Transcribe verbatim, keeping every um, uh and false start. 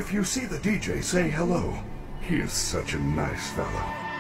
If you see the D J, say hello. He is such a nice fella.